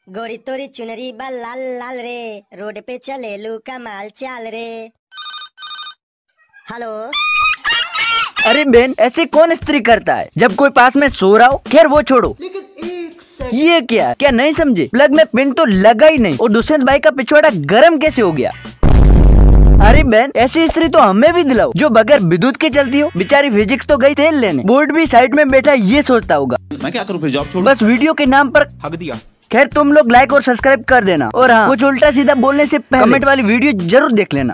गोरी तोरी चुनरी बा लाल लाल रे, रोड पे चले लू कमाल चाल रे। हेलो। अरे बहन, ऐसे कौन इस्त्री करता है जब कोई पास में सो रहा हो? खैर वो छोड़ो, ये क्या नहीं समझे? प्लग में पिन तो लगा ही नहीं और दुष्यंत भाई का पिछवाड़ा गर्म कैसे हो गया? अरे बहन, ऐसी इस्त्री तो हमें भी दिलाओ जो बगैर विद्युत के चलती हो। बेचारी फिजिक्स तो गई तेल लेने, बोर्ड भी साइड में बैठा ये सोचता होगा मैं क्या करूं फिर, जॉब छोड़ बस वीडियो के नाम पर हक दिया। खैर तुम लोग लाइक और सब्सक्राइब कर देना, और हाँ, कुछ उल्टा सीधा बोलने से पहले कमेंट वाली वीडियो जरूर देख लेना।